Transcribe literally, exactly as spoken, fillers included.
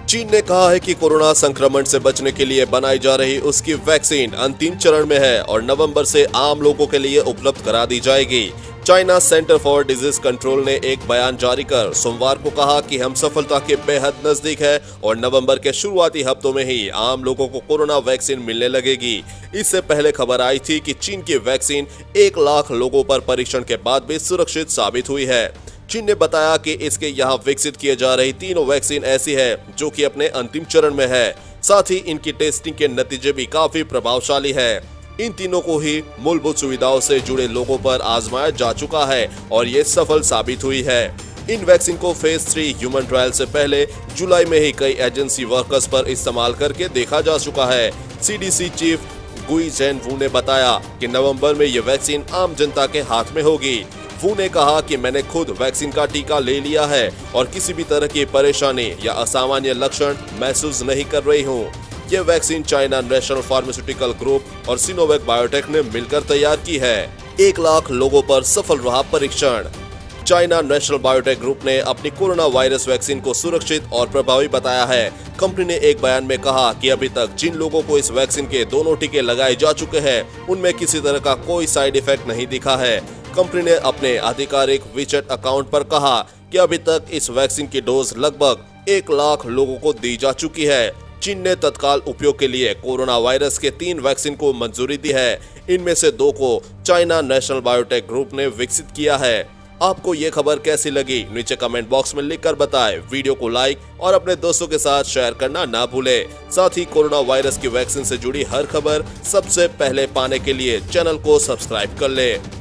चीन ने कहा है कि कोरोना संक्रमण से बचने के लिए बनाई जा रही उसकी वैक्सीन अंतिम चरण में है और नवंबर से आम लोगों के लिए उपलब्ध करा दी जाएगी। China centre for disease control ने एक बयान जारी कर सोमवार को कहा कि हम सफलता के बेहद नजदीक है और नवंबर के शुरुआती हफ्तों में ही आम लोगों को कोरोना वैक्सीन मिलने लगेगी। इससे पहले खबर आई थी कि चीन की वैक्सीन एक लाख लोगों पर परीक्षण के बाद भी सुरक्षित साबित हुई है। चीन ने बताया कि इसके यहाँ विकसित किए जा रही तीनों वैक्सीन ऐसी है जो कि अपने अंतिम चरण में है। साथ ही इनकी टेस्टिंग के नतीजे भी काफी प्रभावशाली है। इन तीनों को ही मूलभूत सुविधाओं से जुड़े लोगों पर आजमाया जा चुका है और ये सफल साबित हुई है। इन वैक्सीन को फेज थ्री ह्यूमन ट्रायल से पहले जुलाई में ही कई एजेंसी वर्कर्स पर इस्तेमाल करके देखा जा चुका है। सीडीसी चीफ गुई जेनवू ने बताया कि नवंबर में ये वैक्सीन आम जनता के हाथ में होगी। वू ने कहा कि मैंने खुद वैक्सीन का टीका ले लिया है और किसी भी तरह की परेशानी या असामान्य लक्षण महसूस नहीं कर रही हूँ। ये vaccine China national pharmaceutical group और सिनोवैक बायोटेक ने मिलकर तैयार की है। एक लाख लोगों पर सफल रहा परीक्षण। चाइना नेशनल बायोटेक ग्रुप ने अपनी कोरोना वायरस वैक्सीन को सुरक्षित और प्रभावी बताया है। कंपनी ने एक बयान में कहा कि अभी तक जिन लोगों को इस वैक्सीन के दोनों टीके लगाए जा चुके हैं उनमें किसी तरह का कोई साइड इफेक्ट नहीं दिखा है। कंपनी ने अपने आधिकारिक वीचैट अकाउंट पर कहा कि अभी तक इस वैक्सीन की डोज लगभग एक लाख लोगों को दी जा चुकी है। चीन ने तत्काल उपयोग के लिए कोरोना वायरस के तीन वैक्सीन को मंजूरी दी है। इनमें से दो को चाइना नेशनल बायोटेक ग्रुप ने विकसित किया है। आपको ये खबर कैसी लगी नीचे कमेंट बॉक्स में लिखकर बताएं। वीडियो को लाइक और अपने दोस्तों के साथ शेयर करना ना भूलें। साथ ही कोरोना वायरस की वैक्सीन से जुड़ी हर खबर सबसे पहले पाने के लिए चैनल को सब्सक्राइब कर लें।